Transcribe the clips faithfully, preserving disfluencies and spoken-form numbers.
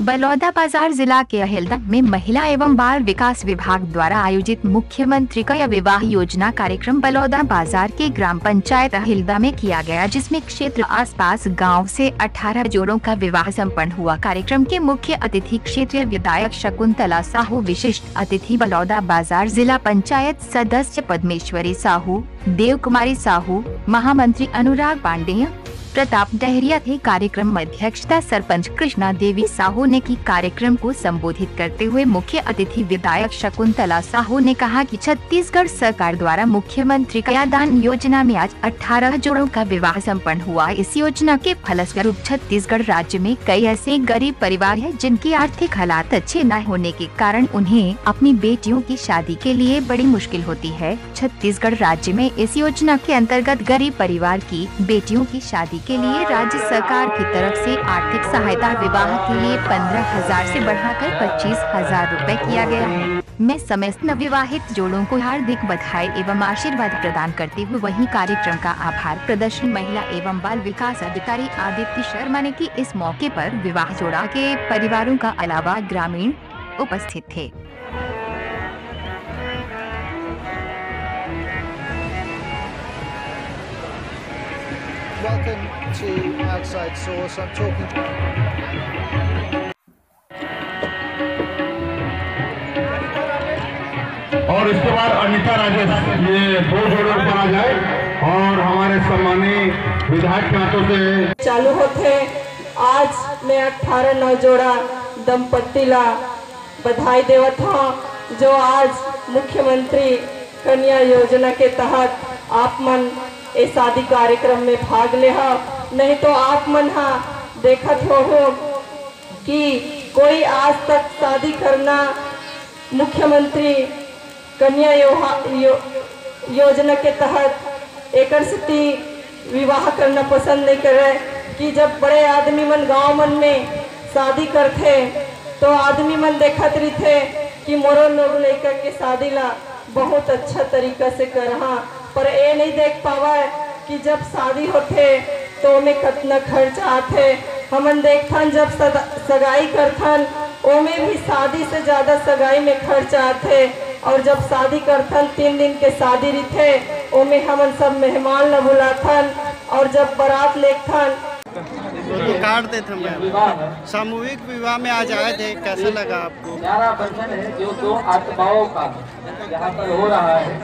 बलौदाबाजार जिला के अहिल्दा में महिला एवं बाल विकास विभाग द्वारा आयोजित मुख्यमंत्री कन्या विवाह योजना कार्यक्रम बलौदाबाजार के ग्राम पंचायत अहिल्दा में किया गया, जिसमें क्षेत्र आसपास गांव से अठारह जोड़ों का विवाह संपन्न हुआ। कार्यक्रम के मुख्य अतिथि क्षेत्रीय विधायक शकुंतला साहू, विशिष्ट अतिथि बलौदाबाजार जिला पंचायत सदस्य पद्मेश्वरी साहू, देव कुमारी साहू, महामंत्री अनुराग पांडेय, प्रताप डहरिया थे। कार्यक्रम में अध्यक्षता सरपंच कृष्णा देवी साहू ने की। कार्यक्रम को संबोधित करते हुए मुख्य अतिथि विधायक शकुंतला साहू ने कहा कि छत्तीसगढ़ सरकार द्वारा मुख्यमंत्री कन्यादान योजना में आज अठारह जोड़ों का विवाह संपन्न हुआ। इस योजना के फलस्वरूप छत्तीसगढ़ राज्य में कई ऐसे गरीब परिवार हैं जिनकी आर्थिक हालात अच्छे न होने के कारण उन्हें अपनी बेटियों की शादी के लिए बड़ी मुश्किल होती है। छत्तीसगढ़ राज्य में इस योजना के अंतर्गत गरीब परिवार की बेटियों की शादी के लिए राज्य सरकार की तरफ से आर्थिक सहायता विवाह के लिए पंद्रह हजार से बढ़ाकर पच्चीस हजार रूपए किया गया है। मैं समस्त नवविवाहित जोड़ों को हार्दिक बधाई एवं आशीर्वाद प्रदान करते हुए वहीं कार्यक्रम का आभार प्रदर्शन महिला एवं बाल विकास अधिकारी आदित्य शर्मा ने की। इस मौके पर विवाह जोड़ा के परिवारों का अलावा ग्रामीण उपस्थित थे। Welcome to Outside Source. I'm talking. और इसके बाद अनिता राजेश, ये दो जोड़े ऊपर आ जाए और हमारे सम्मानीय विधायक के हाथों से चालू होते। आज मैं अठारह नौ जोड़ा दंपत्ति ला बधाई देवत हूँ, जो आज मुख्यमंत्री कन्या योजना के तहत आप मन इस शादी कार्यक्रम में भाग ले हा। नहीं तो आप मन हा देखत हो, हो कि कोई आज तक शादी करना मुख्यमंत्री कन्या यो, यो, योजना के तहत एक स्थिति विवाह करना पसंद नहीं करे। कि जब बड़े आदमी मन गांव मन में शादी करते तो आदमी मन देखत रही थे कि मोरो लोग लेकर के शादी ला बहुत अच्छा तरीका से करहा, पर ये नहीं देख पावा कि जब शादी होते तो में कितना खर्च आते। हमन देखथन जब सगाई करथन ओमे भी शादी से ज़्यादा सगाई में खर्च आते, और जब शादी करथन तीन दिन के शादी रहते ओमे हमन सब मेहमान न बुलाथन, और जब बारात लेखथन कार्ड देते हैं। सामूहिक विवाह में आज आए थे, कैसा लगा आपको? प्यारा बंधन है जो दो आत्माओं का यहाँ पर हो रहा है।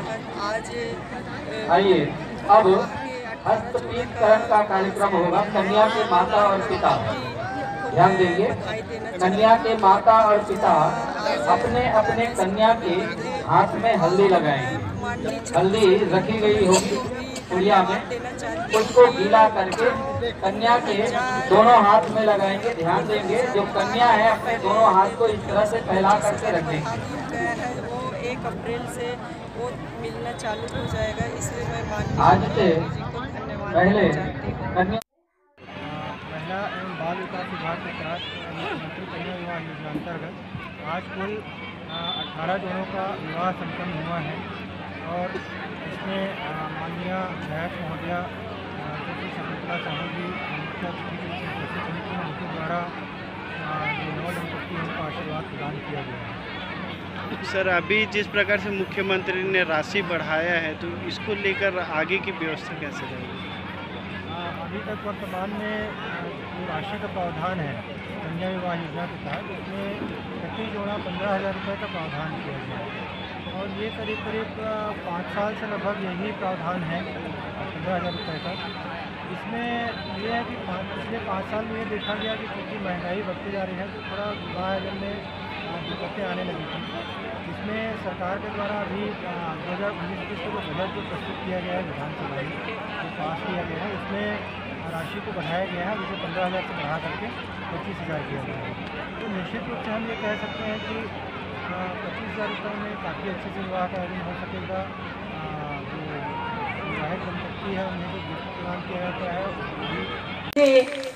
आइए अब हस्तपीतकरण का कार्यक्रम होगा। कन्या के माता और पिता ध्यान देंगे। कन्या के माता और पिता अपने अपने कन्या के हाथ में हल्दी लगाएंगे। हल्दी रखी गई होगी पुड़िया में, उसको गीला करके कन्या के दोनों हाथ में लगाएंगे। ध्यान देंगे, जो कन्या है अपने दोनों हाथ को इस तरह से फैला करके रखेंगे। वो एक अप्रैल से वो मिलना चालू हो जाएगा, इसलिए मैं माननीय आज से पहले कन्या महिला एवं बाल विकास विभाग के तहत मुख्यमंत्री कन्या विवाह योजना अंतर्गत आज कुल अठारह जोड़ों का विवाह संपन्न हुआ है। और इसमें माननीय विधायक महोदया श्री शकुंतला साहू जी मुख्य अतिथि उनके द्वारा जो नव दंपत्ति उनको आशीर्वाद प्रदान किया गया है। सर, अभी जिस प्रकार से मुख्यमंत्री ने राशि बढ़ाया है तो इसको लेकर आगे की व्यवस्था कैसे रहेगी? अभी तक वर्तमान में जो राशि का प्रावधान है कन्या विवाह योजना के तहत, उसमें प्रति जोड़ा पंद्रह हज़ार रुपये का प्रावधान किया गया है। और ये करीब करीब पाँच साल से लगभग यही प्रावधान है पंद्रह हज़ार रुपये का। इसमें ये है कि पाँच पिछले पाँच साल में ये देखा गया कि क्योंकि महंगाई बढ़ती जा रही है तो थोड़ा विवाह आयोजन में दिक्कतें आने लगी थी। इसमें सरकार के द्वारा अभी दो हज़ार उन्नीस बीस को बजट जो प्रस्तुत किया गया है विधानसभा में, जो पास किया गया है, उसमें राशि को बढ़ाया गया है, जिसे पंद्रह हज़ार से बढ़ा करके पच्चीस हज़ार किया गया है। तो निश्चित रूप से हम ये कह सकते हैं कि पच्चीस हज़ार रुपये में काफ़ी अच्छे से विवाह का आयोजन हो सकेगा। जो विवाहित दंपत्ति है उन्हें जो गिफ्ट प्रदान किया जाता है।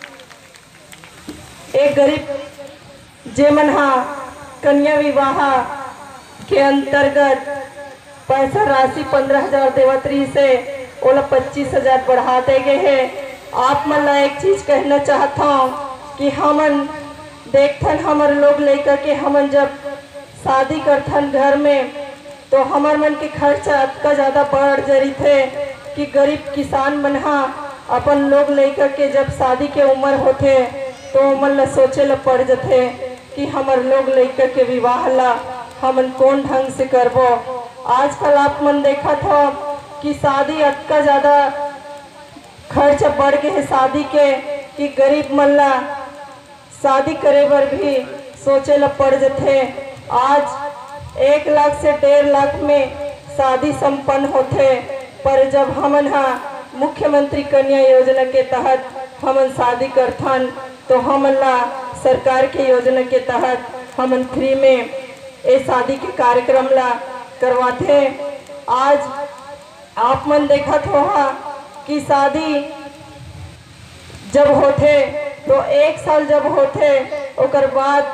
एक गरीब जे मन हा कन्या विवाह के अंतर्गत पैसा राशि पंद्रह हजार देवत्री से ओला पच्चीस हजार बढ़ा दे गए है। आप मन ला एक चीज कहना चाहता हूँ कि हमन देखथन हमर लोग लेकर के हमन जब शादी करथन घर में तो हमर मन के खर्चा इतना ज़्यादा बढ़ जरी थे कि गरीब किसान मन हा अपन लोग लेकर के जब शादी के उम्र होते तो मन ला सोचे ला पड़ जाते कि हमर लोग लेकर के विवाह ला हमन कौन ढंग से करबो। आजकल आप मन देखा था कि शादी इतना ज़्यादा खर्चा बढ़ गए है शादी के कि गरीब मन ला शादी करे बर भी सोचे ला पड़ जाते। आज एक लाख से डेढ़ लाख में शादी संपन्न होते, पर जब हमन हा मुख्यमंत्री कन्या योजना के तहत हमन शादी करथन तो हमन ला सरकार के योजना के तहत हमन फ्री में ये शादी के कार्यक्रम ला करवाते। आज आप मन देखत हो कि शादी जब होते तो एक साल जब होते ओकर बाद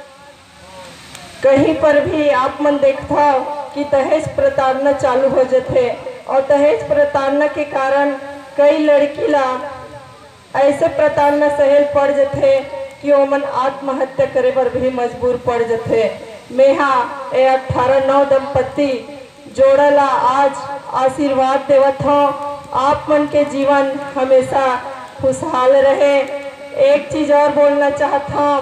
कहीं पर भी आप मन देखता कि दहेज प्रताड़ना चालू हो जाते और दहेज प्रताड़ना के कारण कई लड़की ला ऐसे प्रताड़ना सहल पड़ जाते कि ओमन आत्महत्या करे पर भी मजबूर पड़ जाते। मेहा ए अठारह नौ दंपत्ति जोड़ा ला आज आशीर्वाद देवत हो आप मन के जीवन हमेशा खुशहाल रहे। एक चीज और बोलना चाहता हूँ,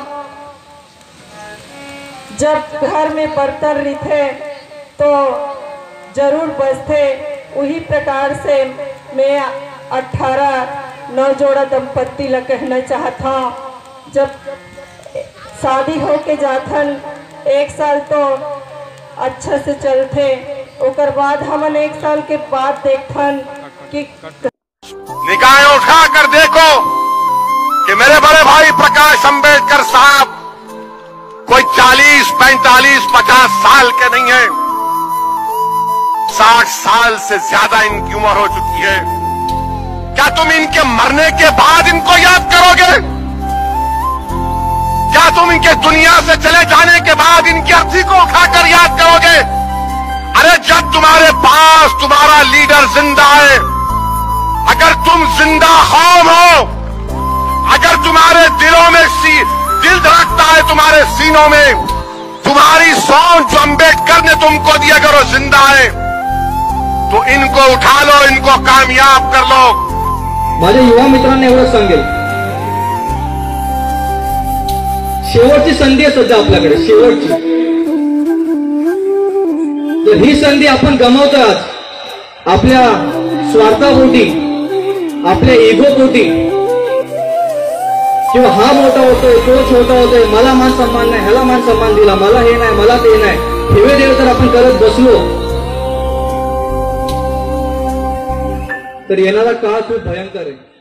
जब घर में बर्तन रहते तो जरूर बजते, उसी प्रकार से मैं अठारह नौ जोड़ा दंपत्ति ला कहना चाहता हूँ। जब शादी हो के जाथन एक साल तो अच्छा से चलते, ओकर बाद हमन एक साल के बाद देखथन कि निकाय उठा कर देखो कि मेरे बड़े भाई प्रकाश अंबेडकर साहब कोई चालीस पैंतालीस पचास साल के नहीं है, साठ साल से ज्यादा इनकी उम्र हो चुकी है। क्या तुम इनके मरने के बाद इनको याद करोगे? क्या तुम इनके दुनिया से चले जाने के बाद इनकी अर्थी को उठाकर याद करोगे? अरे जब तुम्हारे पास तुम्हारा लीडर जिंदा है, अगर तुम जिंदा कौम हो, अगर तुम्हारे दिलों में सी दिल धड़कता है, तुम्हारे सीनों में तुम्हारी सोच जो अंबेडकर ने तुमको दी अगर वो जिंदा है तो इनको उठा लो, इनको कामयाब कर लो। माझ्या युवा मित्रांनी एवढं सांगेल, शेवटची संधी आहे सध्या आपल्याकडे, शेवटची। तर ही संधी आपण गमावतोय आज आपल्या स्वार्थापोटी, आपल्या इगोपोटी, किंवा हा मोठा होतोय तो छोटा होतोय, मला मान सन्मान नाही, ह्याला मान सन्मान दिला, मला हे नाही मला ते नाही, ठेवे देव जर आपण करत बसलो तर येणारा काळ खूप भयंकर आहे।